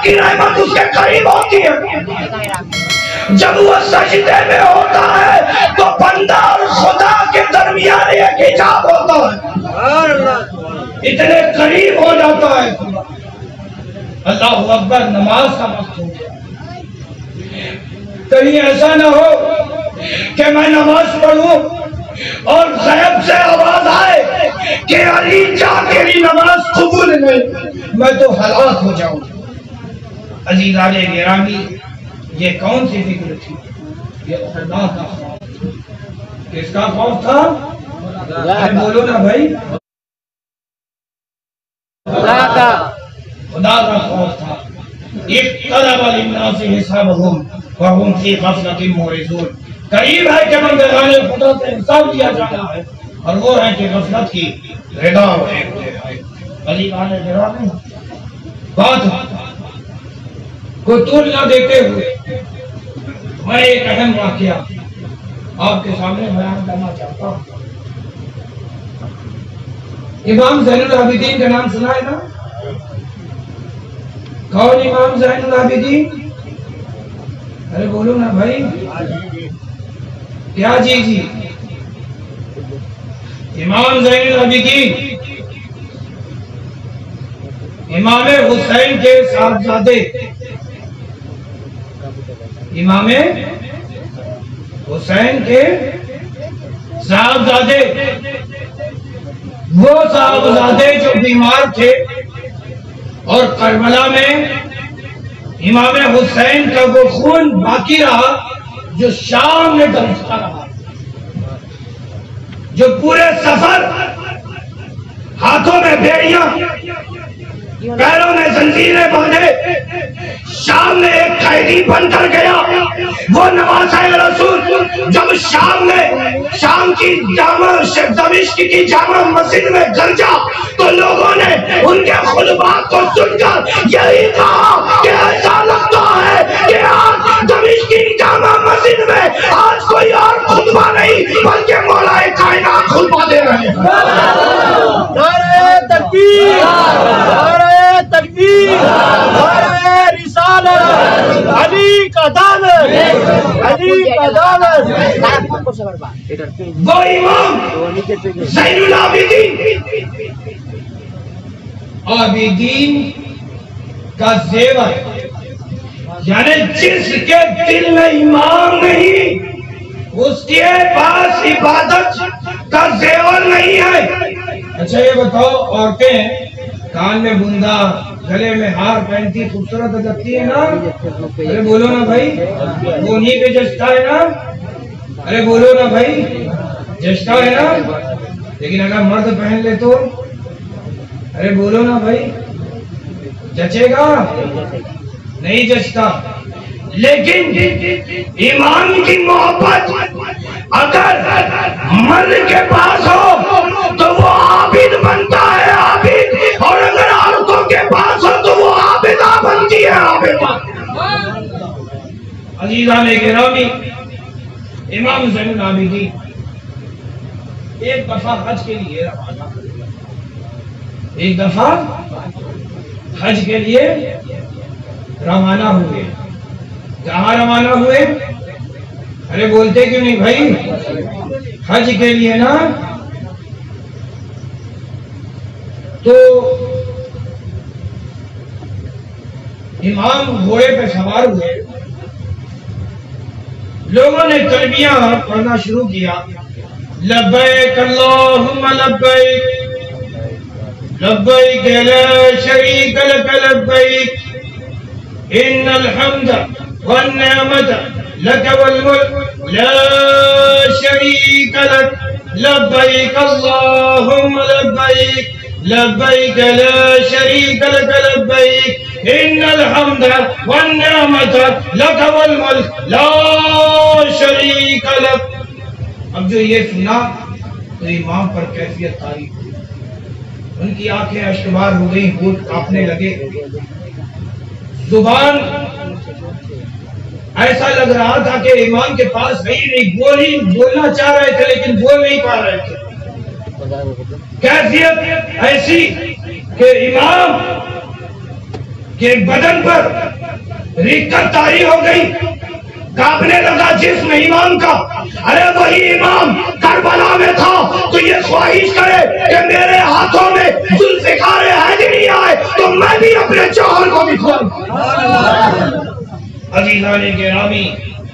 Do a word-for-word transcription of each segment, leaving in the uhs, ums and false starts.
की रहमत उसके करीब होती है। जब वो सजदे में होता है तो बंदा और खुदा के दरमियान एक हिजाब होता है, इतने करीब हो जाता है। अल्लाह अकबर, नमाज का वक्त हो गया। कहीं ऐसा ना हो कि मैं नमाज पढ़ूं और गैब से आवाज आए कि अली जा तेरी नमाज कबूल नहीं, मैं तो हलाक हो जाऊं। अजीज़ाने गिरामी, ये कौन सी फिक्र थी? ये खुदा का खौफ। किसका खौफ था? अरे बोलो ना भाई, खुदा का, खुदा का खौफ था। करीब है कि बंदगाने खुदा से हिसाब दिया जाना है, और वो है कि गफलत की रिदा बात को तूल न देते हुए मैं एक अहम वाकया आपके सामने बयान करना चाहता हूँ। इमाम ज़ैनुल आबिदीन का नाम सुना है ना? कौन इमाम ज़ैनुल आबिदीन? अरे बोलो ना भाई, क्या जी जी? इमाम ज़ैनुल आबिदीन इमाम हुसैन के साहबजादे, इमाम हुसैन के साहबजादे, वो साहबजादे जो बीमार थे और करबला में इमाम हुसैन का वो खून बाकी रहा जो शाम में दमकता रहा, जो पूरे सफर हाथों में बेड़ियां, पैरों में जंजीरें बांधे, शाम में एक कैदी बनकर गया। वो नवाज़े रसूल जब शाम में शाम की जामा दमिश्क की जामा मस्जिद में गरजा तो लोगों ने उनके खुतबात को सुनकर यही कहा कि ऐसा लगता है कि आज दमिश्क की जामा मस्जिद में आज कोई और खुतबा नहीं बल्कि मौलाए कायनात खुतबा दे रहे हैं। नारे तकबीर, नारे तकबीर, नारे रिसालत, अली का दामन, अली का दामन। वो इमाम ज़ैनुल आबिदीन, आबिदीन का जेवर, यानी जिसके दिल में ईमान नहीं उसके पास इबादत का जेवर नहीं है। अच्छा ये बताओ, औरतें कान में बुंदा, गले में हार पहनती, खूबसूरत लगती है ना? अरे बोलो ना भाई, वो उन्हीं पे जचता है ना? अरे बोलो ना भाई, जचता है ना? लेकिन अगर मर्द पहन ले तो? अरे बोलो ना भाई, जचेगा? नहीं जचता। लेकिन ईमान की मोहब्बत अगर मर्द के पास हो तो वो आबिद बनता है, आबिद। और अगर औरतों के पास हो तो वो आबिदा बनती है, आबिदा। अजीज़ाने गिरामी, इमाम ज़ैनुल आबिदीन एक दफा हज के लिए रवाना हुए, एक दफा हज के लिए रवाना हुए। कहाँ रवाना हुए? अरे बोलते क्यों नहीं भाई? हज के लिए ना। तो इमाम घोड़े पे सवार हुए, लोगों ने तलबियां पढ़ना शुरू किया। लब्बैक अल्लाहुम्मा लब्बैक, लब्बैक ला शरीक लक लब्बैक, इन्नल हम्द वन निअमत लक वल मुल्क ला शरीक लक, लब्बैक अल्लाहुम्मा लब्बैक, लब्बैक ला शरीक लक लब्बैक, इन्नल हम्द वन निअमत लक वल मुल्क ला शरीक लक। अब जो ये सुना तो इमाम पर कैफियत तारी हुई, उनकी आंखें अश्कबार हो गई, होंठ कांपने लगे, जुबान ऐसा लग रहा था कि इमाम के पास है ही नहीं, बोल ही बोलना चाह रहे थे लेकिन बोल नहीं पा रहे थे। कैफियत ऐसी कि इमाम कि बदन पर रिक्कत तारी हो गई, कांपने लगा जिस्म इमाम का। अरे वही इमाम करबला में था तो ये ख्वाहिश करे कि मेरे हाथों में जुल्फ़िकार हैदरी आए तो मैं भी अपने जौहर को दिखाऊं। अजीज़ाने गिरामी,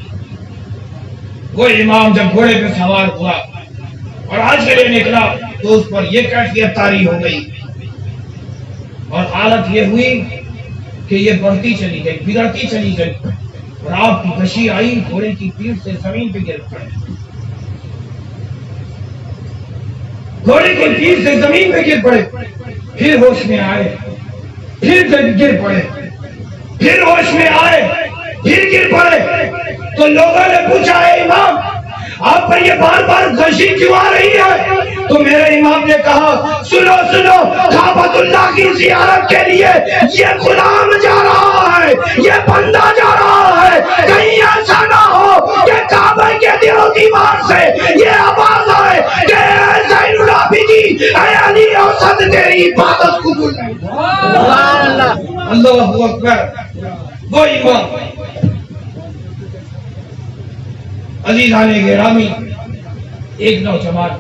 वो इमाम जब घोड़े पे सवार हुआ और आज के लिए निकला तो उस पर यह कैफियत तारी हो गई और हालत ये हुई कि ये बढ़ती चली गई, बिगड़ती चली गई और आपकी कशी आई, घोड़े की पीठ से जमीन पे गिर पड़े, घोड़े की पीठ से जमीन पे गिर पड़े, फिर होश में आए, फिर गिर पड़े, फिर होश में आए, फिर गिर पड़े। तो लोगों ने पूछा, है इमाम आप पर ये बार बार कशी क्यों आ रही है? तो मेरे इमाम ने कहा, सुनो सुनो, काबतुल्लाह की ज़ियारत के लिए ये गुलाम जा रहा है, ये बंदा जा रहा है, कहीं ऐसा ना हो कि काबे के दिलो दीवार से ये आवाज आए कि ज़ैनुल आबिदीन, ऐ अली औसत तेरी इबादत कबूल नहीं। अल्लाहु अकबर। वो इमाम अजीज़ाने गिरामी, एक नौजवान,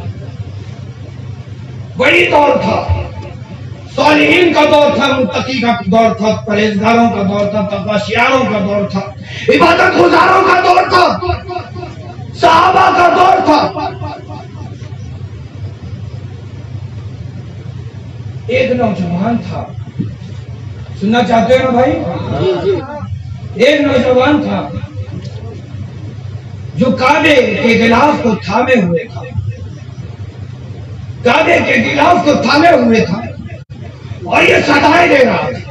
बड़ी दौर था, सालिहीन का दौर था, मुत्तकी का दौर था, परहेजगारों का दौर था, तक़वाशियारों का दौर था, इबादत गुजारों का दौर था, सहाबा का दौर था। एक नौजवान था, सुनना चाहते हो ना भाई? एक नौजवान था जो काबे के गिलाफ को थामे हुए था, काबे के गिलाफ को थामे हुए था और ये सदाएं दे रहा था,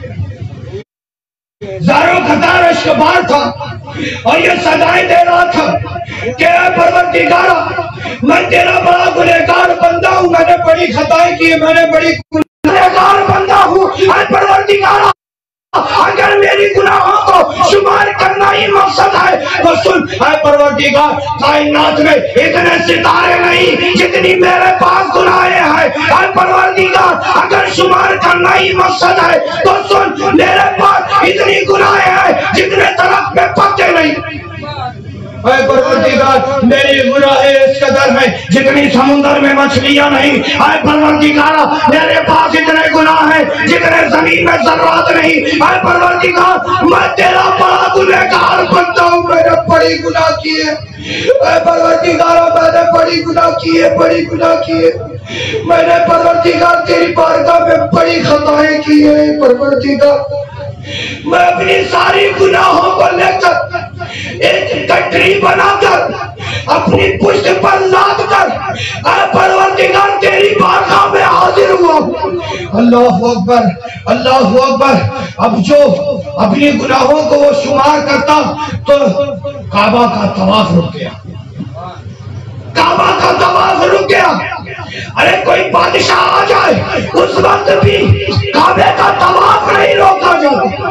ज़ारो क़तार अश्कबार था और ये सदाएं दे रहा था कि परवरदिगारा, मैं तेरा बड़ा गुनहगार बंदा हूँ, मैंने बड़ी खताएं की, मैंने बड़ी गुनहगार बंदा हूँ, परवरदिगारा अगर मेरी गुनाहों को शुमार करना ही मकसद है तो सुन, है परवरदिगार, कायनात में इतने सितारे नहीं जितनी मेरे पास गुनाहें हैं, है परवरदिगार अगर शुमार करना ही मकसद है तो सुन, मेरे पास इतनी गुनाहें हैं जितने तरफ में पत्ते नहीं। परवरदिगार मेरी गुनाहें इस कदर है जितनी समुद्र में मछलियां नहीं, आए परवरदिगार मेरे पास इतने गुनाह हैं जितने जमीन में जर्रात नहीं, आए परवरदिगार मैं तेरा बड़ा गुनहगार बनता हूँ, मैंने बड़ी गुनाह किए, परवरदिगार मैंने बड़ी गुनाह किए, बड़ी गुनाह किए, मैंने परवरदिगार तेरी बारगाह में बड़ी खताएं की है। परवरदिगार मैं अपनी सारी गुनाहों को लेकर एक गठरी बनाकर अपनी पुष्ट पर लाद कर परवरदिगार तेरी बारगाह में हाजिर हुआ। अल्लाहु अकबर, अल्लाहु अकबर। अब जो अपनी गुनाहों को वो शुमार करता तो काबा का तवाफ रुक गया, काबा का तवाफ रुक गया। अरे कोई बादशाह आ जाए उस वक्त भी काबे का तवाफ नहीं रोका जाता,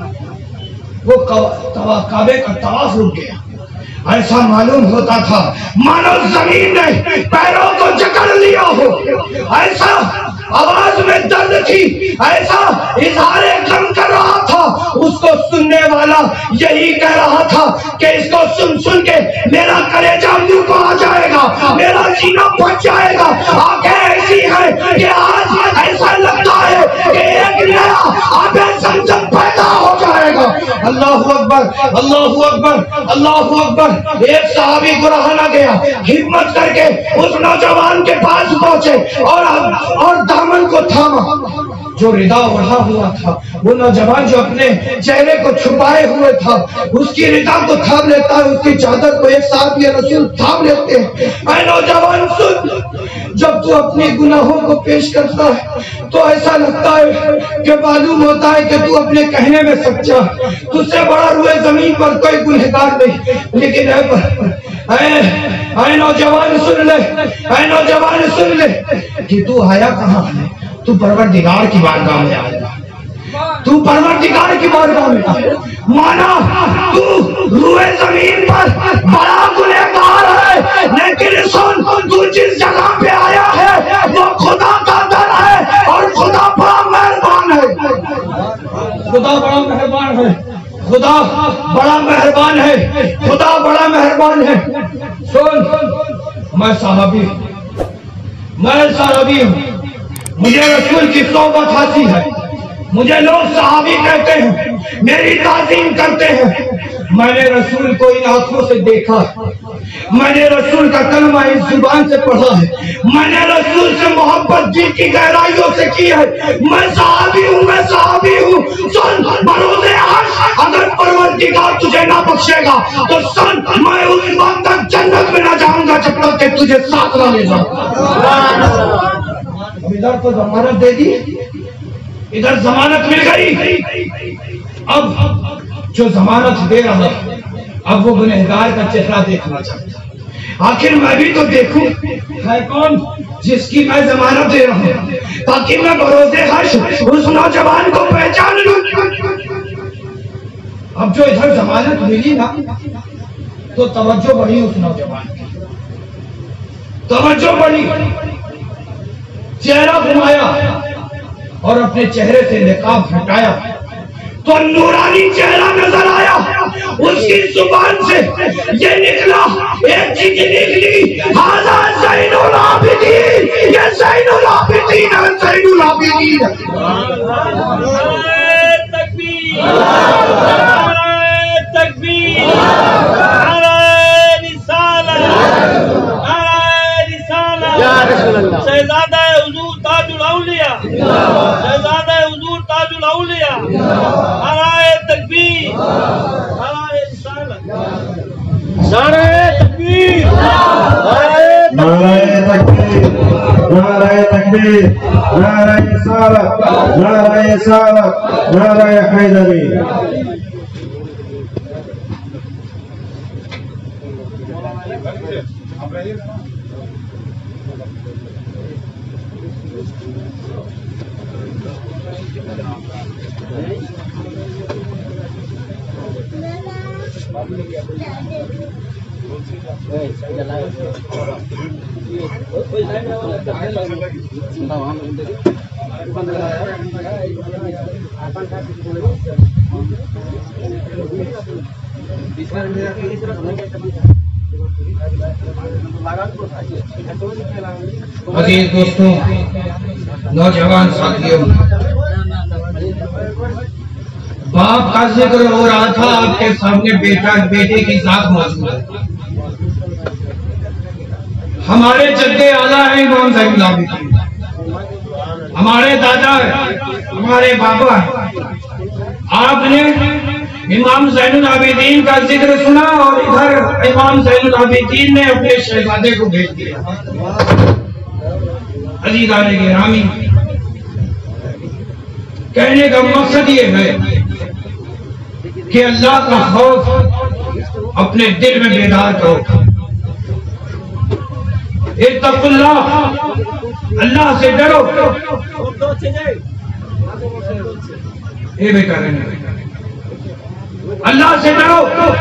वो तवा, काबे का तवाफ रुक गया। ऐसा मालूम होता था मानो जमीन ने पैरों को जकड़ लिया हो, ऐसा आवाज में दर्द थी, ऐसा इज़हारे गम कर रहा था। उसको सुनने वाला यही कह रहा था कि इसको सुन सुन के मेरा कलेजा मुंह को आ जाएगा, मेरा जीना बच जाएगा। आंखें ऐसी है कि आज ऐसा लगता है कि एक नया आबे ज़मज़म पैदा हो जाएगा। अल्लाहु अकबर, अल्लाहु अकबर, अल्लाहु अकबर। एक सहाबी को रहा गया, हिम्मत करके उस नौजवान के पास पहुंचे और और दामन को थामा। जो रिदा ओढ़ा हुआ था वो नौजवान जो अपने चेहरे को छुपाए हुए था उसकी रिदा को थाम लेता है, उसकी चादर को एक साथ ये रसूल थाम लेते हैं। ऐ नौजवान सुन, जब तू अपनी गुनाहों को पेश करता है तो ऐसा लगता है कि मालूम होता है कि तू अपने कहने में सच्चा, तुझसे बड़ा रुए जमीन पर कोई गुनहगार नहीं। लेकिन ऐ नौजवान सुन ले, ऐ नौजवान सुन ले कि तू आया कहाँ है, तू परवरदिगार की बारगाह में आएगा, तू परवरदिगार की बारगाह में आएगा। माना तू रुए जमीन पर बड़ा गुनहगार है, लेकिन सुन तू जिस जगह पे आया है वो खुदा का दर है और खुदा बड़ा मेहरबान है। खुदा बड़ा मेहरबान है, खुदा बड़ा मेहरबान है, खुदा बड़ा मेहरबान है। सुन, मैं सहाबी हूँ, मैं सहाबी हूँ, मुझे रसूल की सोबत हासिल है, मुझे लोग सहाबी कहते हैं, मेरी ताज़ीम करते हैं। मैंने रसूल को इन आंखों से देखा है, मैंने रसूल का कलमा इस जुबान से पढ़ा है, मैंने रसूल से मोहब्बत दिल की गहराइयों से की है। मैं सहाबी हूँ, मैं सहाबी हूँ। सुन, बरोज़े अर्श अगर परवरदिगार तुझे ना बख्शेगा तो सुन, मैं उस वक्त तक जन्नत में ना जाऊंगा जब तक कि तुझे साथ ना ले जाऊं। इधर तो जमानत दे दी, इधर जमानत मिल गई। अब जो जमानत दे रहा है, अब वो गुनहगार का चेहरा देखना चाहता है। आखिर मैं भी तो देखूं है कौन जिसकी मैं जमानत दे रहा हूं, ताकि मैं बरोज़े हर्ष उस नौजवान को पहचान लूं। अब जो इधर जमानत मिली ना, तो तवज्जो बढ़ी उस नौजवान की, तवज्जो बढ़ी। चेहरा घुमाया और अपने चेहरे से निकाब हटाया तो नूरानी चेहरा नजर आया। उसकी जुबान से ये निकला, एक चीज निकली, हाज़ा ज़ैनुल आबिदीन, ये ज़ैनुल आबिदीन है, ज़ैनुल आबिदीन। तकबीर, तकबीर, शहजादा हुजूर ताजुल औलिया, शहजादा हुजूर ताजुल औलिया, नारे तकबीर, नारे रिसालत, नारे तकबीर, नारे तकबीर, नारे तकबीर, नारे रिसालत, नारे रिसालत, नारे हैदरी। अजीज दोस्तों, नौजवान साथियों, बाप का जिक्र हो रहा था, आपके सामने बेटा बेटे की जात मौजूद है। हमारे जद्दे आला है इमाम ज़ैनुल आबिदीन, हमारे दादा है, हमारे बाबा है। आपने इमाम ज़ैनुल आबिदीन का जिक्र सुना और इधर इमाम ज़ैनुल आबिदीन ने अपने शहजादे को भेज दिया। अज़ीज़ान गिरामी, कहने का मकसद ये है कि अल्लाह का खौफ अपने दिल में बेदार करो। इत्तक़ुल्लाह, अल्लाह से डरो। ये बेटा अल्लाह से डरो।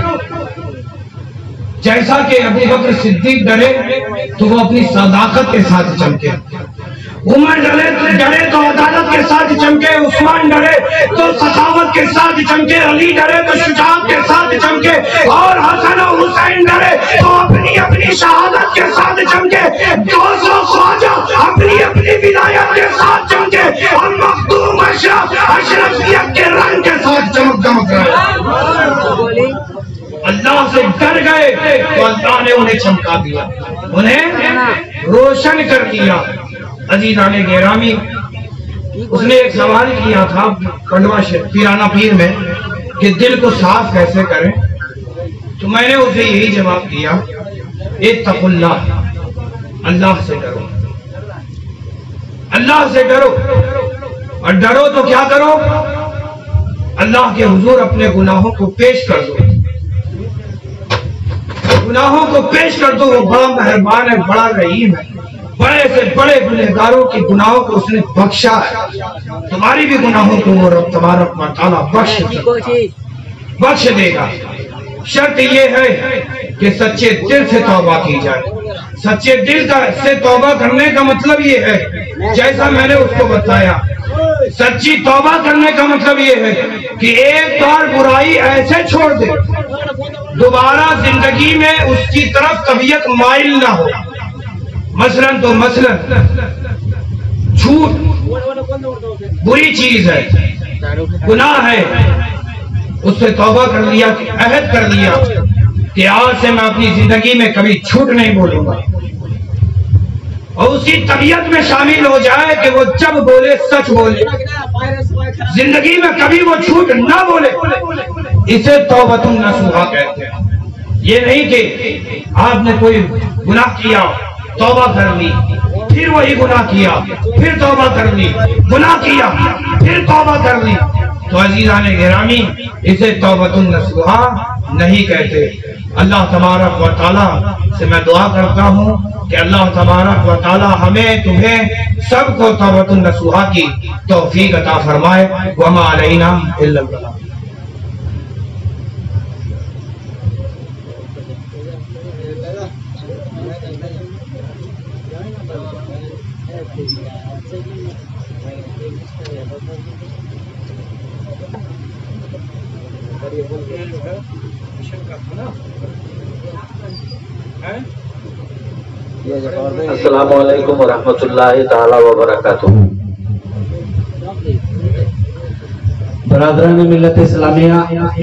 जैसा कि अबू बकर सिद्दीक डरे तो वो अपनी सदाकत के साथ चमके, उमर डरे तो डरे तो अदालत के साथ चमके, उस्मान डरे तो सखावत के साथ चमके, अली डरे तो शुजाअत के साथ चमके, और हसन और हुसैन डरे तो अपनी अपनी शहादत के साथ चमके। दोस्तों, ख्वाजा अपनी अपनी विलायत के साथ चमके, और मखदूम अशरफ अशरफियत के रंग के साथ चमक चमक रहे। अल्लाह से डर गए तो अल्लाह ने उन्हें चमका दिया, उन्हें रोशन कर दिया। अज़ीज़ाने गिरामी, उसने एक सवाल किया था कंडवा पीराना पीर में कि दिल को साफ कैसे करें, तो मैंने उसे यही जवाब दिया, इत्तक़ुल्लाह, अल्लाह से डरो, अल्लाह से डरो। और डरो तो क्या करो, अल्लाह के हुजूर अपने गुनाहों को पेश कर दो, गुनाहों को पेश कर दो। वो बड़ा मेहरबान है, बड़ा रहीम है, बड़े से बड़े गुनहगारों के गुनाहों को उसने बख्शा है। तुम्हारी भी गुनाहों को वो रब तबारक व तआला बख्श बख्श देगा। शर्त ये है कि सच्चे दिल से तौबा की जाए। सच्चे दिल का से तौबा करने का मतलब ये है, जैसा मैंने उसको बताया, सच्ची तौबा करने का मतलब ये है कि एक बार बुराई ऐसे छोड़ दे, दोबारा जिंदगी में उसकी तरफ तबीयत माइल ना हो। मसलन तो मसलन झूठ बुरी चीज है, गुनाह है, उससे तौबा कर लिया, अहद कर लिया कि आज से मैं अपनी जिंदगी में कभी झूठ नहीं बोलूंगा, और उसी तबीयत में शामिल हो जाए कि वो जब बोले सच बोले, जिंदगी में कभी वो झूठ ना बोले, इसे तौबतुन नसूहा कहते हैं। ये नहीं कि आपने कोई गुनाह किया, तौबा कर ली, फिर वही गुनाह किया, फिर तौबा कर ली, गुनाह किया, फिर तौबा कर ली, तो अजीज़ान गिरामी, इसे तौबतुन नसूहा नहीं कहते। अल्लाह तबारक व तआला से मैं दुआ करता हूँ कि अल्लाह तबारक व तआला हमें तुम्हें सबको तौबतुन नसूहा की तौफीक अता फरमाए। वमा अलैना इल्लल बलाग। अस्सलामु अलैकुम वरहमतुल्लाहि ताला व बरकातुहू। बरादरान मिल्लत इस्लामिया,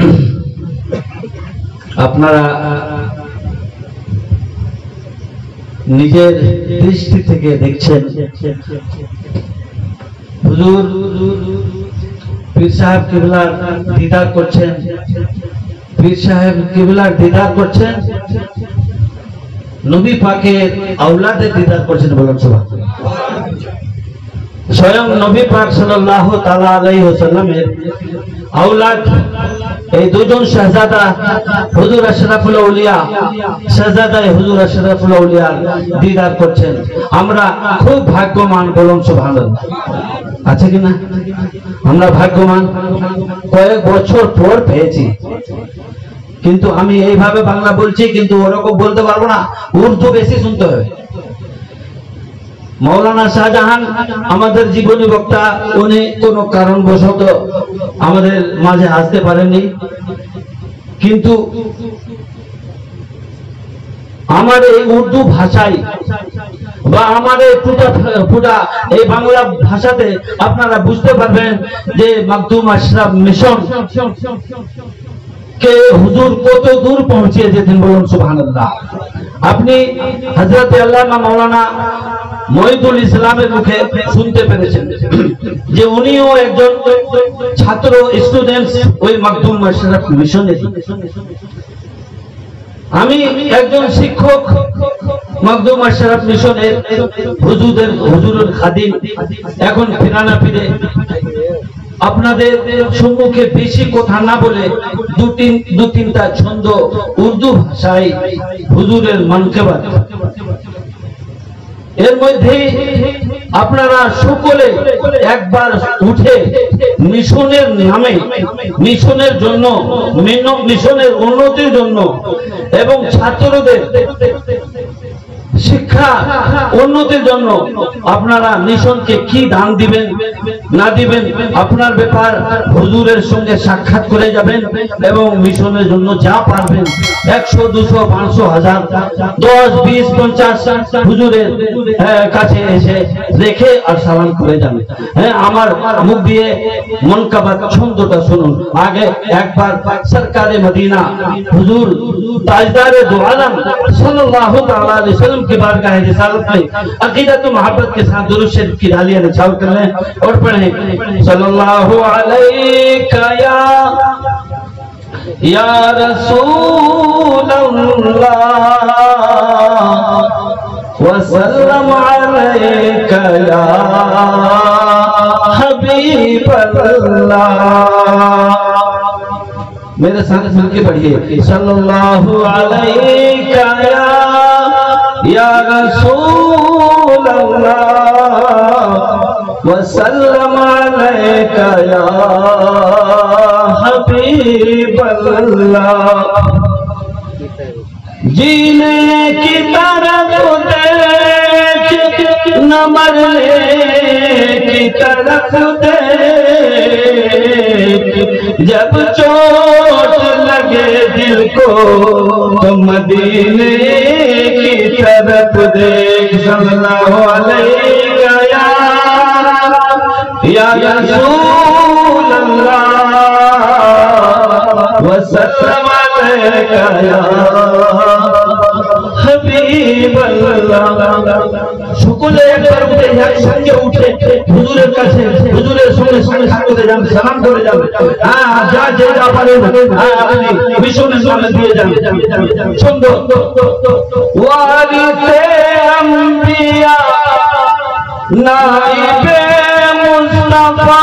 আপনারা নিজের দৃষ্টি থেকে দেখছেন হুজুর পীর সাহেব কিবলার দিদার করছেন, পীর সাহেব কিবলার দিদার করছেন, নবী পাকের আওলাদের দিদার করছেন। বলুন সুবহানাল্লাহ। স্বয়ং নবী পাক সাল্লাল্লাহু তাআলা আলাইহি ওয়াসাল্লামের আওলাদ এই দুজন শাহজাদা হুজুর আশরাফুল আউলিয়া, শাহজাদা হুজুর আশরাফুল আউলিয়া দিদার করছেন। আমরা খুব ভাগ্যবান। বলুন সুবহানাল্লাহ। আছে কিনা? আমরা ভাগ্যবান। কয়েক বছর পর পেয়েছি, কিন্তু আমি এইভাবে বাংলা বলছি, কিন্তু ওরকম বলতে পারবো না, উর্দু বেশি শুনতে হবে। মৌলানা শাহজাহান আমাদের জীবনী বক্তা, উনি কোন কারণবশত আমাদের মাঝে আসতে পারেননি, কিন্তু আমার এই উর্দু ভাষায় বা আমার এই পুটা পুটা এই বাংলা ভাষাতে আপনারা বুঝতে পারবেন যে মাকদুম আশরাফ মিশন কে হুজুর কত দূর পৌঁছে যেতেন। বলুন সুবহানাল্লাহ। আপনি হযরত আল্লামা মাওলানা মঈদুল ইসলামের মুখে শুনতে পেরেছেন যে উনিও একজন ছাত্র, স্টুডেন্ট ওই মাকদুম আশরাফ মিশনের। আমি একজন শিক্ষক, মাকদুম আশরাফ মিশনের হুজুরের হুজুরের খাদিম। এখন ফিরানা ফিরে আপনাদের সম্মুখে বেশি কথা না বলে দু তিন দু তিনটা ছন্দ উর্দু ভাষায় হুজুরের মানকেবাত, এর মধ্যে আপনারা সকলে একবার উঠে মিশনের নামে, মিশনের জন্য, মিশনের উন্নতির জন্য এবং ছাত্রদের শিক্ষা উন্নতির জন্য আপনারা মিশনকে কি দান দিবেন না দিবেন আপনার ব্যাপার হুজুরের সঙ্গে সাক্ষাৎ করে যাবেন, এবং মিশনের জন্য যা পারবেন একশো দুশো পাঁচশো হাজার দশ বিশ পঞ্চাশ হুজুরের কাছে এসে রেখে আর সালাম করে যাবেন। হ্যাঁ, আমার মুখ দিয়ে মনকাবাত ছন্দটা শুনুন। আগে একবার সরকারে মদিনা হুজুর ताजदार दो आलम सल्लल्लाहु तआला अलैहि वसल्लम की बारगाह रिसालत में अकीदत मोहब्बत के साथ दुरूद शरीफ की डालियां निछावर कर लें और पढ़ें सल्लल्लाहु अलैका या या रसूल अल्लाह व सल्लम अलैका या हबीब अल्लाह। मेरे साथ मिलके पढ़िए सल्लल्लाहु अलैका या या रसूल अल्लाह व सल्लम अलैका या हबीब अल्लाह। जीने की तरफ देख न मरने की तरफ देख, जब चोट लगे दिल को तो मदीने की तरफ देख। सल्लल्लाहु अलैका या रसूल अल्लाह वसल्लम अलैका या हबीब अल्लाह। शुक्र একবার উঠে একসঙ্গে উঠে হুজুরের কাছে হুজুরের সঙ্গে সঙ্গে করে যান, সালাম করে যান। হ্যাঁ, যা যে যা পারেন হ্যাঁ আপনি মিশনের সামনে দিয়ে যান। সুন্দর ওয়ারিসে আম্বিয়া নাইবে মুস্তাফা,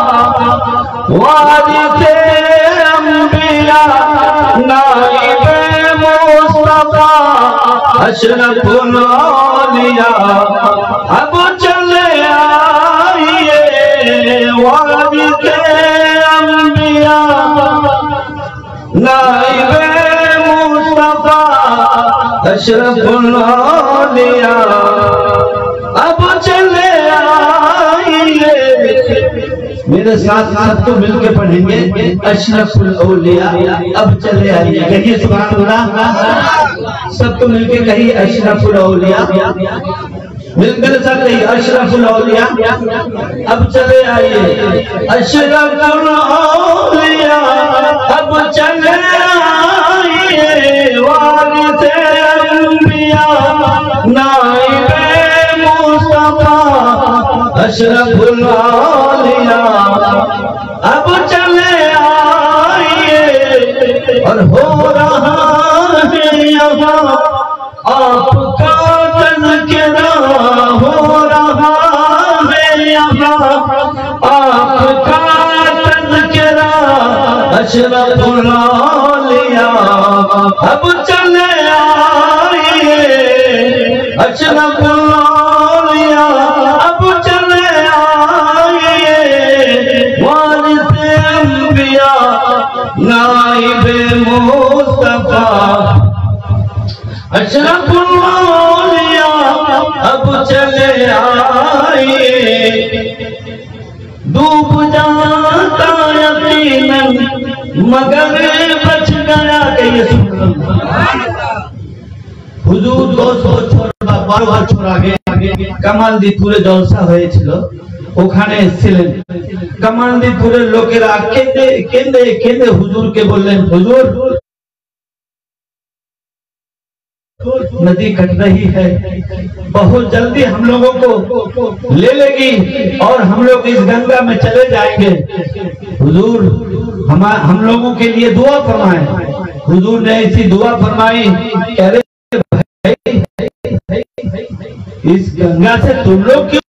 ওয়ারিসে আম্বিয়া নাইবে मुस्तफा अशरफुल औलिया अब चले आइए, वारिसे अंबिया नाइबे मुस्तफा अशरफुल औलिया अब चले आइए। मेरे साथ साथ तो मिलके पढ़ेंगे अशरफुल औलिया अब चले आइए। कहिए सुभान अल्लाह। सब तो मिलके कहिए अशरफुल औलिया, मिलकर साथ कहिए अशरफुल औलिया अब चले आइए। अशरफुल औलिया अब चले आइए, वारिसे अंबिया नाइबे मुस्तफा अशरफुल औलिया अब चले आइए। और हो रहा है यहाँ आपका तज़किरा, हो रहा है यहाँ आपका तज़किरा अशरफुल औलिया अब चले आइए। अशरफुल औलिया अब चले आइए, वारिसे अंबिया नाइबे मुस्तफा अशरफुल औलिया अब चले आइए। डूब जाता यकीनन मगर बच गया। कहिए হুজুর দশ বছর বা বারো বছর আগে কামালদীপুরে জলসা হয়েছিল, ওখানে এসেছিলেন। কামালদীপুরের লোকেরা কেঁদে কেঁদে কেঁদে হুজুরকে বললেন, হুজুর नदी कट रही है, बहुत जल्दी हम लोगों को ले लेगी और हम लोग इस गंगा में चले जाएंगे। हुजूर हम हम लोगों के लिए दुआ फरमाएं। हुजूर ने ऐसी दुआ फरमाई, कह रहे इस गंगा से तुम लोग क्यों